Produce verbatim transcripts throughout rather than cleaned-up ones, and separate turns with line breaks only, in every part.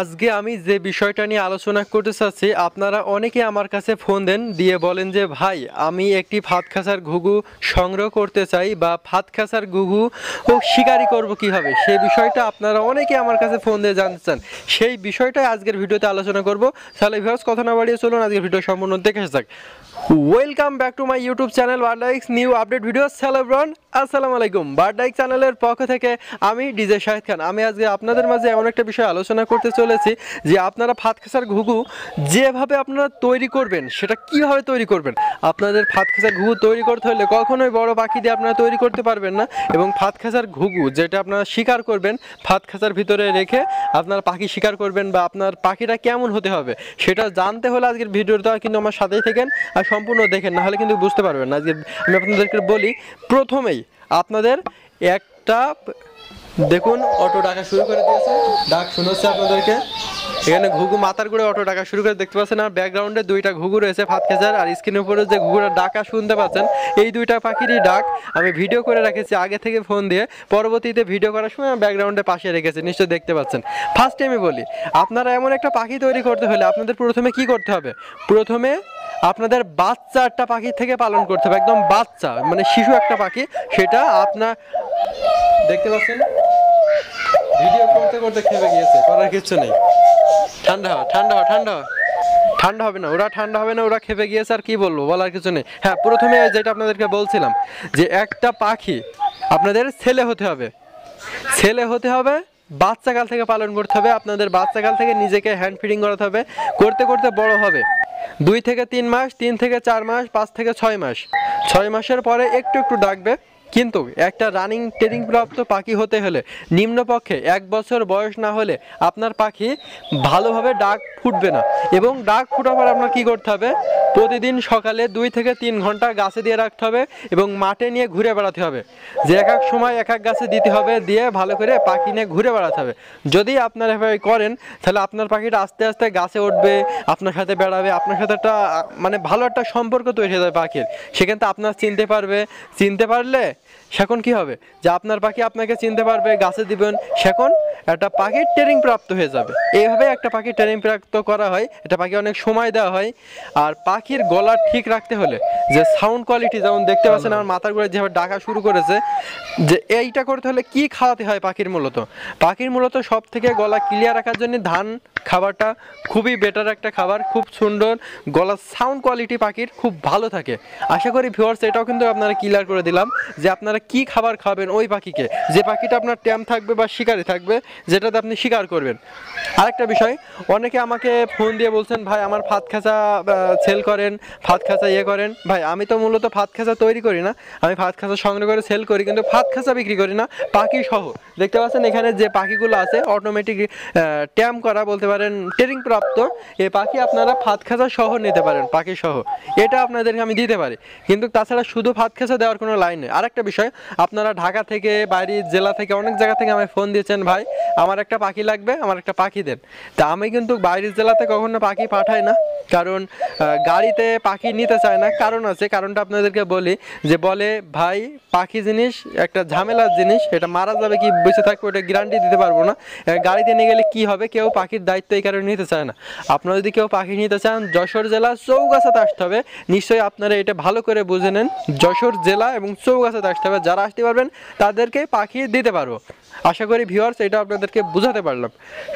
আজকে আমি যে বিষয়টা নিয়ে আলোচনা করতে চাচ্ছি, আপনারা অনেকে আমার কাছে ফোন দেন, দিয়ে বলেন যে ভাই আমি একটি ফাঁদ খাঁচার ঘুঘু সংগ্রহ করতে চাই বা ফাঁদ খাঁচার ঘুঘু ও শিকারি করব কিভাবে, সেই বিষয়টা আপনারা অনেকে আমার কাছে ফোন দিয়ে জানতে চান। সেই বিষয়টাই আজকের ভিডিওতে আলোচনা করব। তাহলে ভিউয়ার্স কথা না বাড়িয়ে চলুন আজকের ভিডিও সম্পূর্ণ দেখে যাক। Welcome back to my YouTube channel বারডাইক্স new update video. Hello everyone, আসসালামু আলাইকুম। বারডাইক্স চ্যানেলের পক্ষ থেকে আমি ডিজে শাহেদ খান। আমি আজকে আপনাদের মাঝে এমন একটা বিষয় আলোচনা করতে চলেছি যে আপনারা ফাঁদ খাঁচার ঘুঘু যেভাবে আপনারা তৈরি করবেন সেটা কিভাবে তৈরি করবেন। আপনাদের ফাঁদ খাঁচার ঘুঘু তৈরি করতে হলে কখনোই বড় পাখি দিয়ে আপনারা তৈরি করতে পারবেন না, এবং ফাঁদ খাঁচার ঘুঘু যেটা আপনারা শিকার করবেন ফাঁদ খাঁচার ভিতরে রেখে আপনারা পাখি শিকার করবেন বা আপনার পাখিটা কেমন হতে হবে সেটা জানতে হলে আজকের ভিডিওটা কিন্তু আমার সাথেই থাকেন আর সম্পূর্ণ দেখেন, না হলে কিন্তু বুঝতে পারবেন না। আজকে আমি আপনাদেরকে বলি, প্রথমেই আপনাদের একটা দেখুন অটো ডাকা শুরু করে দিয়েছে, ডাক শোনাচ্ছে আপনাদেরকে। এখানে ঘুঘু মাথার করে অটো ডাকা শুরু করে দেখতে পাচ্ছেন, আর ব্যাকগ্রাউন্ডে দুইটা ঘুঘু রয়েছে ফাঁদ খাঁচার, আর স্ক্রিনের উপরে যে ঘুঘুটা ডাকা শুনতে পাচ্ছেন এই দুইটা পাখিরই ডাক আমি ভিডিও করে রেখেছি আগে থেকে ফোন দিয়ে। পরবর্তীতে ভিডিও করার সময় আমি ব্যাকগ্রাউন্ডে পাশে রেখেছি, নিশ্চয়ই দেখতে পাচ্ছেন। ফার্স্ট টাইমে বলি, আপনারা এমন একটা পাখি তৈরি করতে হলে আপনাদের প্রথমে কি করতে হবে, প্রথমে আপনাদের বাচ্চা একটা পাখি থেকে পালন করতে হবে, একদম বাচ্চা মানে শিশু একটা পাখি। সেটা আপনার দেখতে পাচ্ছেন ভিডিও করতে করতে খেপে গিয়েছে, করার কিছু নেই। ঠান্ডা হওয়া ঠান্ডা হওয়া ঠান্ডা হওয়া ঠান্ডা হবে না, ওরা ঠান্ডা হবে না, ওরা খেপে গিয়েছে, আর কি বলবো, বলার কিছু নেই। হ্যাঁ, প্রথমে যেটা আপনাদেরকে বলছিলাম যে একটা পাখি আপনাদের ছেলে হতে হবে, ছেলে হতে হবে, বাচ্চাকাল থেকে পালন করতে হবে। আপনাদের বাচ্চাকাল থেকে নিজেকে হ্যান্ড ফিডিং করাতে হবে, করতে করতে বড় হবে দুই থেকে তিন মাস, তিন থেকে চার মাস, পাঁচ থেকে ছয় মাস। ছয় মাসের পরে একটু একটু ডাকবে, কিন্তু একটা রানিং ট্রেনিং প্রাপ্ত পাখি হতে হলে নিম্নপক্ষে এক বছর বয়স না হলে আপনার পাখি ভালোভাবে ডাক ফুটবে না। এবং ডাক ফুটাবার আপনার কী করতে হবে, প্রতিদিন সকালে দুই থেকে তিন ঘন্টা গাছে দিয়ে রাখতে হবে এবং মাঠে নিয়ে ঘুরে বেড়াতে হবে, যে এক এক সময় এক এক গাছে দিতে হবে, দিয়ে ভালো করে পাখি নিয়ে ঘুরে বেড়াতে হবে। যদি আপনারা এভাবে করেন তাহলে আপনার পাখিটা আস্তে আস্তে গাছে উঠবে, আপনার সাথে বেড়াবে, আপনার সাথে একটা মানে ভালো একটা সম্পর্ক তৈরি হয়ে যাবে পাখির। সেখান থেকে আপনার চিনতে পারবে, চিনতে পারলে সেখন কি হবে যে আপনার পাখি আপনাকে চিনতে পারবে, গাছে দিবেন, সেখন একটা পাখির ট্রেনিং প্রাপ্ত হয়ে যাবে। এইভাবে একটা পাখি ট্রেনিং প্রাপ্ত করা হয়, এটা পাখি অনেক সময় দেওয়া হয়। আর পাখির গলা ঠিক রাখতে হলে যে সাউন্ড কোয়ালিটি, যেমন দেখতে পাচ্ছেন আমার মাথার ঘুরে যেভাবে ডাকা শুরু করেছে, যে এইটা করতে হলে কি খাওয়াতে হয় পাখির, মূলত পাখির মূলত সব থেকে গলা ক্লিয়ার রাখার জন্য ধান খাবারটা খুবই বেটার একটা খাবার, খুব সুন্দর গলার সাউন্ড কোয়ালিটি পাখির খুব ভালো থাকে। আশা করি ভিউয়ার্স এটাও কিন্তু আপনারা ক্লিয়ার করে দিলাম যে আপনারা কি খাবার খাবেন ওই পাখিকে, যে পাখিটা আপনার ট্যাম থাকবে বা শিকারি থাকবে, যেটাতে আপনি শিকার করবেন। আরেকটা বিষয়, অনেকে আমাকে ফোন দিয়ে বলছেন ভাই আমার ফাঁদ খাঁচা সেল করেন, ফাঁদ খাঁচা ইয়ে করেন। ভাই আমি তো মূলত ফাঁদ খাঁচা তৈরি করি না, আমি ফাঁদ খাঁচা সংগ্রহ করে সেল করি, কিন্তু ফাঁদ খাঁচা বিক্রি করি না, পাখি সহ। দেখতে পাচ্ছেন এখানে যে পাখিগুলো আছে অটোমেটিক ট্যাম করা বলতে পারেন, ট্রেনিং প্রাপ্ত, এই পাখি আপনারা ফাঁদ খাঁচা সহ নিতে পারেন, পাখি সহ এটা আপনাদেরকে আমি দিতে পারি। কিন্তু তাছাড়া শুধু ফাঁদ খাঁচা দেওয়ার কোনো লাইন নেই। আরেকটা বিষয়, আপনারা ঢাকা থেকে, বাইরের জেলা থেকে, অনেক জায়গা থেকে আমায় ফোন দিয়েছেন ভাই আমার একটা পাখি লাগবে, আমার একটা পাখি দেন। তা আমি কিন্তু বাইরের জেলাতে কখনো পাখি পাঠাই না, কারণ গাড়িতে পাখি নিতে চায় না। কারণ আছে, কারণটা আপনাদেরকে বলি, যে বলে ভাই পাখি জিনিস একটা ঝামেলার জিনিস, এটা মারা যাবে কি বেঁচে থাকবে ওটা গ্যারান্টি দিতে পারবো না, গাড়িতে নিয়ে গেলে কি হবে, কেউ পাখির দায়িত্ব এই কারণে নিতে চায় না। আপনারা যদি কেউ পাখি নিতে চান যশোর জেলা চৌগাছাতে আসতে হবে, নিশ্চয়ই আপনারা এটা ভালো করে বুঝে নেন, যশোর জেলা এবং চৌগাছাতে আসতে হবে। যারা আসতে পারবেন তাদেরকে পাখি দিতে পারবো। আশা করি ভিউয়ার্স এটা আপনাদেরকে বুঝাতে পারলাম।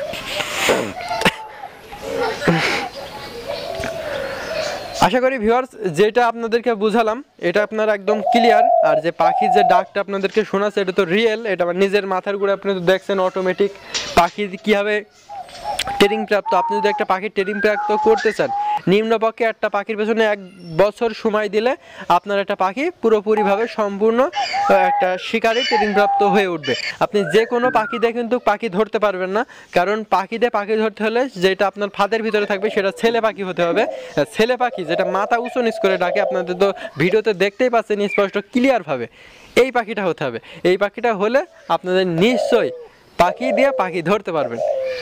আশা করি ভিউয়ার্স যেটা আপনাদেরকে বুঝালাম এটা আপনারা একদম ক্লিয়ার। আর যে পাখির যে ডাকটা আপনাদেরকে শোনাচ্ছে এটা তো রিয়েল, এটা আমার নিজের মাথার ঘুরে আপনি তো দেখছেন অটোমেটিক পাখি কীভাবে ট্রেনিং প্রাপ্ত। আপনি যদি একটা পাখির ট্রেনিং প্রাপ্ত করতে চান, নিম্নপক্ষে একটা পাখির পেছনে এক বছর সময় দিলে আপনার একটা পাখি পুরোপুরিভাবে সম্পূর্ণ একটা শিকারি ট্রেনিং প্রাপ্ত হয়ে উঠবে। আপনি যে কোনো পাখি দিয়ে কিন্তু পাখি ধরতে পারবেন না, কারণ পাখি দিয়ে পাখি ধরতে হলে যেটা আপনার ফাঁদের ভিতরে থাকবে সেটা ছেলে পাখি হতে হবে। ছেলে পাখি যেটা মাথা উঁচু নিচ করে ডাকে, আপনাদের তো ভিডিওতে দেখতেই পাচ্ছেন স্পষ্ট ক্লিয়ারভাবে, এই পাখিটা হতে হবে। এই পাখিটা হলে আপনাদের নিশ্চয়ই পাখি দিয়ে পাখি ধরতে পারবেন।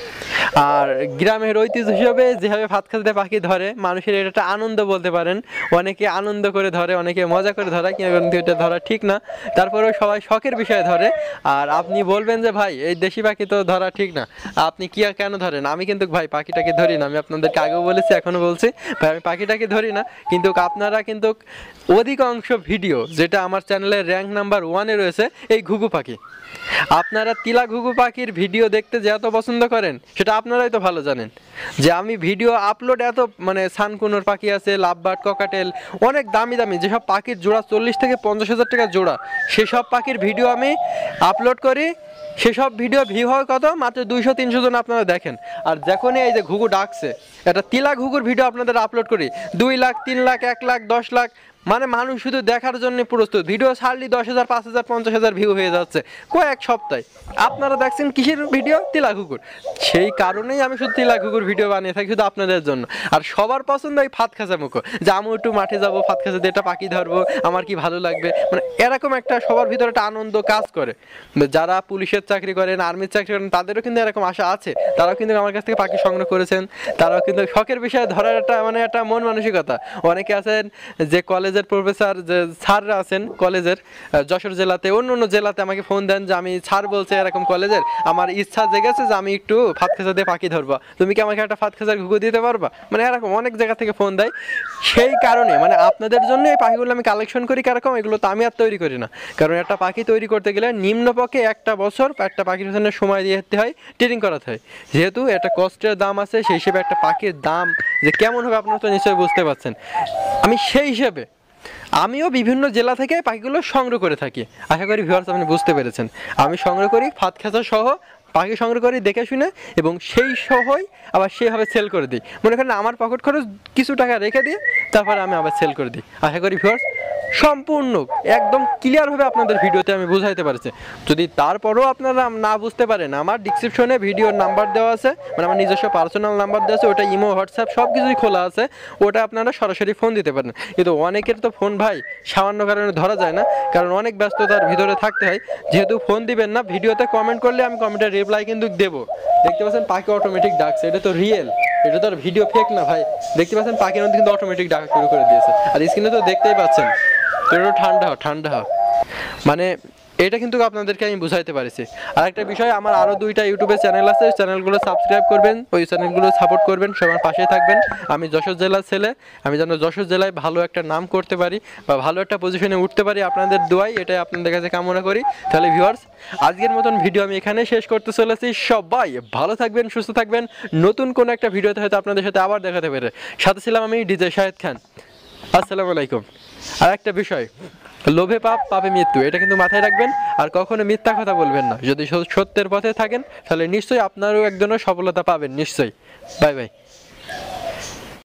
আর গ্রামের ঐতিহ্য হিসেবে যেভাবে ভাত খাতে পাখি ধরে মানুষের এটা একটা আনন্দ বলতে পারেন, অনেকে আনন্দ করে ধরে, অনেকে মজা করে ধরে, কিন্তু এটা ধরা ঠিক না। তারপরেও সবাই শখের বিষয়ে ধরে। আর আপনি বলবেন যে ভাই এই দেশি পাখি তো ধরা ঠিক না, আপনি কি আর কেন ধরেন? আমি কিন্তু ভাই পাখিটাকে ধরি না, আমি আপনাদেরকে আগেও বলেছি এখনো বলছি ভাই আমি পাখিটাকে ধরি না। কিন্তু আপনারা কিন্তু অধিকাংশ ভিডিও যেটা আমার চ্যানেলের র্যাঙ্ক নাম্বার ওয়ানে রয়েছে এই ঘুঘু পাখি, আপনারা তিলা ঘুঘু পাখির ভিডিও দেখতে যে এত পছন্দ করেন সেটা আপনারাই তো ভালো জানেন। যে আমি ভিডিও আপলোড এত মানে সানকুনোর পাখি আছে, লাভবার্ড, ককাটেল, অনেক দামি দামি যেসব পাখির জোড়া চল্লিশ থেকে পঞ্চাশ হাজার টাকা জোড়া, সেসব পাখির ভিডিও আমি আপলোড করি। সেসব ভিডিও ভিউ হয় কত? মাত্র দুইশো তিনশো জন আপনারা দেখেন। আর যখনই এই যে ঘুঘু ডাকছে, একটা তিলা ঘুঘুর ভিডিও আপনাদের আপলোড করি, দুই লাখ তিন লাখ এক লাখ দশ লাখ, মানে মানুষ শুধু দেখার জন্য প্রস্তুত। ভিডিও ছাড়লি দশ হাজার পাঁচ হাজার পঞ্চাশ হাজার ভিউ হয়ে যাচ্ছে কয়েক সপ্তাহে। আপনারা দেখছেন কিসের ভিডিও? তিলা ঘুঘুর। সেই কারণেই আমি শুধু তিলা ঘুঘুর ভিডিও বানিয়ে থাকি শুধু আপনাদের জন্য। আর সবার পছন্দ এই ফাত খাঁচা মুখো, যে আমি একটু মাঠে যাবো, ফাত খাঁচা দিয়ে একটা পাখি ধরবো, আমার কি ভালো লাগবে, মানে এরকম একটা সবার ভিতরে একটা আনন্দ কাজ করে। যারা পুলিশের চাকরি করেন, আর্মির চাকরি করেন, তাদেরও কিন্তু এরকম আশা আছে, তারাও কিন্তু আমার কাছ থেকে পাখি সংগ্রহ করেছেন। তারাও কিন্তু শখের বিষয়ে ধরার একটা মানে একটা মন মানসিকতা। অনেকে আছেন যে কলেজের প্রফেসর, যে স্যাররা আছেন কলেজের, যশোর জেলাতে, অন্য অন্য জেলাতে আমাকে ফোন দেন যে আমি স্যার বলছে এরকম কলেজের, আমার ইচ্ছা জেগেছে যে আমি একটু ফাত খাঁচা দিয়ে পাখি ধরবো, তুমি কি আমাকে একটা ফাত খাঁচার ঘুঘু দিতে পারবা? মানে এরকম অনেক জায়গা থেকে ফোন দেয়। সেই কারণে মানে আপনাদের জন্য এই পাখিগুলো আমি কালেকশন করি। কিরকম? এগুলো তো আমি আর তৈরি করি না, কারণ একটা পাখি তৈরি করতে গেলে নিম্নপক্ষে একটা বছর একটা পাখির পিছনে সময় দিতে হয়, ট্রেনিং করাতে হয়। যেহেতু একটা কষ্টের দাম আছে, সেই হিসেবে একটা পাখির দাম যে কেমন হবে আপনারা তো নিশ্চয়ই বুঝতে পারছেন। আমি সেই হিসেবে আমিও বিভিন্ন জেলা থেকে পাখিগুলো সংগ্রহ করে থাকি। আশা করি ভিউয়ার্স আপনি বুঝতে পেরেছেন। আমি সংগ্রহ করি ফাত খাঁচা সহ পাখি সংগ্রহ করি দেখে শুনে, এবং সেই সহই আবার সেভাবে সেল করে দিই। মনে করেন আমার পকেট খরচ কিছু টাকা রেখে দিয়ে তারপরে আমি আবার সেল করে দিই। আশা করি ভিউয়ার্স সম্পূর্ণ একদম ক্লিয়ারভাবে আপনাদের ভিডিওতে আমি বুঝাইতে পারছি। যদি তারপরেও আপনারা না বুঝতে পারেন, আমার ডিসক্রিপশনে ভিডিওর নাম্বার দেওয়া আছে, মানে আমার নিজস্ব পার্সোনাল নাম্বার দেওয়া আছে, ওটা ইমো, হোয়াটসঅ্যাপ সব কিছুই খোলা আছে, ওটা আপনারা সরাসরি ফোন দিতে পারেন। কিন্তু অনেকের তো ফোন ভাই সামান্য কারণে ধরা যায় না, কারণ অনেক ব্যস্ততার ভিতরে থাকতে হয়। যেহেতু ফোন দিবেন না, ভিডিওতে কমেন্ট করলে আমি কমেন্টের রিপ্লাই কিন্তু দেবো। দেখতে পাচ্ছেন পাখি অটোমেটিক ডাকছে, এটা তো রিয়েল, এটা তো আর ভিডিও ফেক না ভাই। দেখতে পাচ্ছেন পাখির মধ্যে কিন্তু অটোমেটিক ডাকা শুরু করে দিয়েছে, আর স্ক্রিনে তো দেখতেই পাচ্ছেন। তো এটা ঠান্ডা হ ঠান্ডা হ মানে এটা কিন্তু আপনাদেরকে আমি বুঝাইতে পারছি। আর একটা বিষয়, আমার আরও দুইটা ইউটিউবে চ্যানেল আছে, চ্যানেলগুলো সাবস্ক্রাইব করবেন, ওই চ্যানেলগুলো সাপোর্ট করবেন, সবার পাশে থাকবেন। আমি যশোর জেলার ছেলে, আমি যেন যশোর জেলায় ভালো একটা নাম করতে পারি বা ভালো একটা পজিশনে উঠতে পারি, আপনাদের দোয়াই এটাই আপনাদের কাছে কামনা করি। তাহলে ভিউয়ার্স আজকের মতন ভিডিও আমি এখানে শেষ করতে চলেছি। সবাই ভালো থাকবেন, সুস্থ থাকবেন। নতুন কোনো একটা ভিডিওতে হয়তো আপনাদের সাথে আবার দেখাতে পারে। সাথে ছিলাম আমি ডিজে শাহেদ খান। আসসালামু আলাইকুম। আর একটা বিষয়, লোভে পাপ, পাপে মৃত্যু, এটা কিন্তু মাথায় রাখবেন। আর কখনো মিথ্যা কথা বলবেন না। যদি সত্যের পথে থাকেন তাহলে নিশ্চয়ই আপনারও একজনের সফলতা পাবেন নিশ্চয়ই। Bye by.